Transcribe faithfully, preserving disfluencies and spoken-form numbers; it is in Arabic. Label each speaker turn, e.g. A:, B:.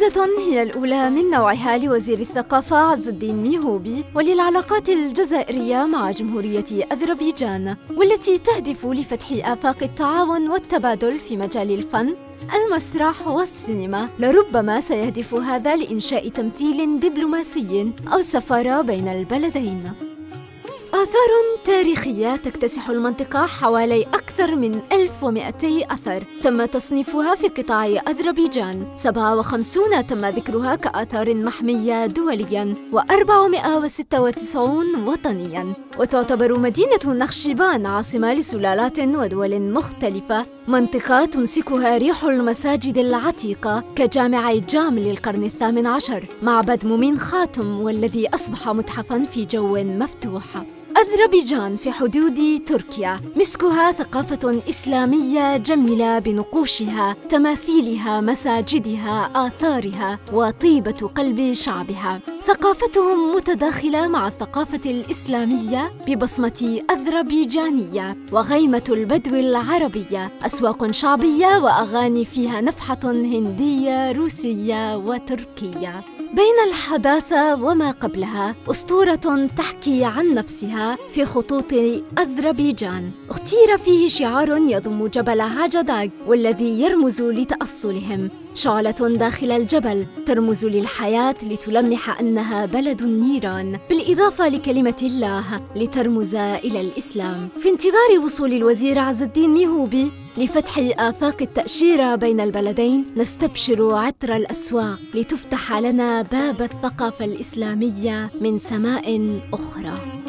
A: زيارة هي الأولى من نوعها لوزير الثقافة عز الدين ميهوبي وللعلاقات الجزائرية مع جمهورية أذربيجان، والتي تهدف لفتح آفاق التعاون والتبادل في مجال الفن، المسرح والسينما. لربما سيهدف هذا لإنشاء تمثيل دبلوماسي أو سفارة بين البلدين. آثار تاريخية تكتسح المنطقة حوالي أكثر من ألف ومئتي أثر تم تصنيفها في قطاع أذربيجان، سبعة وخمسين تم ذكرها كآثار محمية دولياً وأربعمئة وستة وتسعين وطنياً. وتعتبر مدينة نخشبان عاصمة لسلالات ودول مختلفة، منطقة تمسكها ريح المساجد العتيقة كجامع جام للقرن الثامن عشر، معبد مومين خاتم والذي أصبح متحفاً في جو مفتوح. أذربيجان في حدود تركيا، مسكها ثقافة إسلامية جميلة بنقوشها، تماثيلها، مساجدها، آثارها وطيبة قلب شعبها. ثقافتهم متداخلة مع الثقافة الإسلامية ببصمة أذربيجانية، وغيمة البدو العربية، أسواق شعبية وأغاني فيها نفحة هندية روسية وتركية. بين الحداثة وما قبلها أسطورة تحكي عن نفسها في خطوط أذربيجان، اختير فيه شعار يضم جبل هاجداغ والذي يرمز لتأصلهم، شعلة داخل الجبل ترمز للحياة لتلمح أنها بلد النيران، بالإضافة لكلمة الله لترمز إلى الإسلام. في انتظار وصول الوزير عز الدين ميهوبي لفتح آفاق التأشيرة بين البلدين، نستبشر عطر الأسواق لتفتح لنا باب الثقافة الإسلامية من سماء أخرى.